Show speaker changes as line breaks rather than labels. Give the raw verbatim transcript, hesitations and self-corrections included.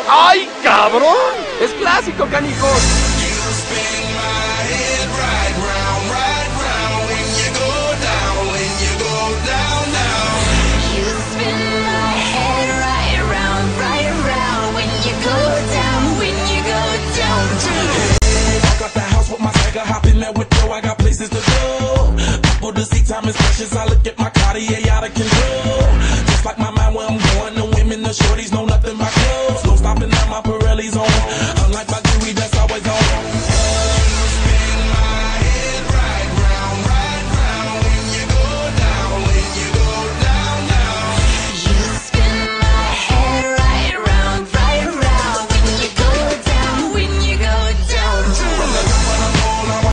¡Ay, cabrón! Es clásico, canijos.
I got places to go. People to see, time is precious. I look at my Cartier out of control. Just like my mind where I'm going. The women, the shorties know nothing about